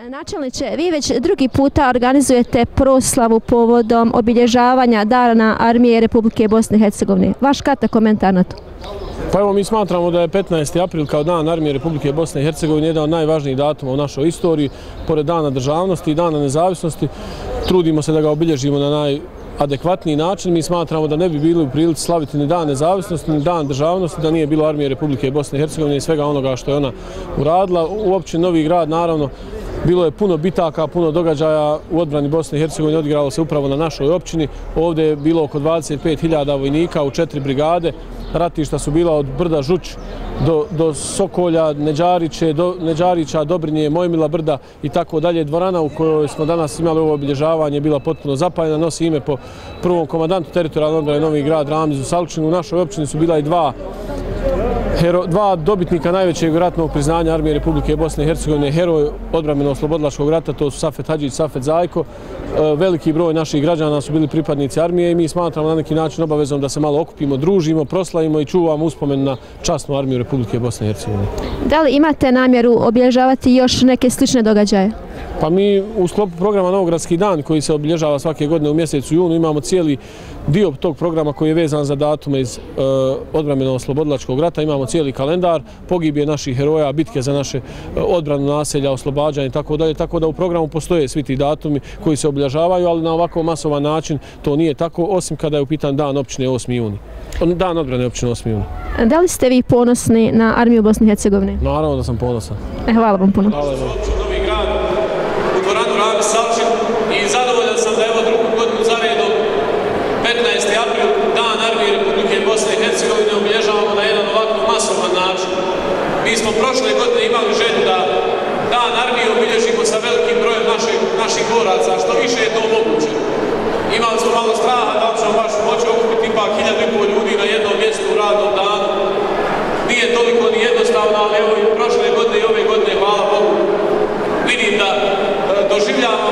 Načelniče, vi već drugi puta organizujete proslavu povodom obilježavanja Dana armije Republike Bosne i Hercegovine. Vaš kratak komentar na to? Pa evo, mi smatramo da je 15. april kao Dan armije Republike Bosne i Hercegovine jedan od najvažnijih datuma u našoj istoriji. Pored Dana državnosti i Dana nezavisnosti, trudimo se da ga obilježimo na najadekvatniji način. Mi smatramo da ne bi bili u prilici slaviti ni Dan nezavisnosti, ni Dan državnosti, da nije bilo armije Republike Bosne i Hercegovine i svega onoga što je ona uradila. U općini Novi Grad, naravno, bilo je puno bitaka, puno događaja u odbrani Bosne i Hercegovine, odigralo se upravo na našoj općini. Ovdje je bilo oko 25.000 vojnika u 4 brigade. Ratišta su bila od Brda Žuć do Sokolja, Neđarića, Dobrinje, Mojmila Brda i tako dalje. Dvorana u kojoj smo danas imali ovo obilježavanje je bila potpuno zapaljena, nosi ime po prvom komandantu teritorijalne odbrane Novi Grad Ramizu Salčinu. U našoj općini su bila i dva dobitnika najvećeg ratnog priznanja armije Republike Bosne i Hercegovine, heroj odbrambeno-oslobodilačkog rata, to su Safet Hadžić, Safet Zajko. Veliki broj naših građana su bili pripadnici armije i mi smatramo na neki način obavezom da se malo okupimo, družimo, proslavimo i čuvamo uspomen na časnu armiju Republike Bosne i Hercegovine. Da li imate namjeru obilježavati još neke slične događaje? Pa mi u sklopu programa Novogradski dan koji se obilježava svake godine u mjesecu junu imamo cijeli dio tog programa koji je vezan za datume iz odbrambeno-oslobodilačkog rata. Imamo cijeli kalendar, pogibije naših heroja, bitke za naše odbranu naselja, oslobađanje i tako dalje. Tako da u programu postoje svi ti datumi koji se obilježavaju, ali na ovako masovan način to nije tako, osim kada je u pitanju Dan općine 8. juni. Dan odbrane općine 8. juni. Da li ste vi ponosni na armiju Bosne i Hercegovine? Naravno da sam ponosan. Hvala vam puno. Hvala vam. U dvoranu Ramiz Salčin i zadovoljan sam da evo drugu godinu za redom 15. april Dan armije Republike Bosne i Hercegovine obilježavamo na jedan ovako masovan način. Mi smo prošle godine imali želju da Dan armije obilježimo sa velikim brojem naših boraca, što više je to moguće. Imali smo malo straha da ćemo baš moći okupiti ipak 1.500 ljudi na jednom mjestu u radnom danu. Nije toliko ni jednostavno, ali evo i prošle godine i ove godine, hvala Bogu, vidim da doživljavamo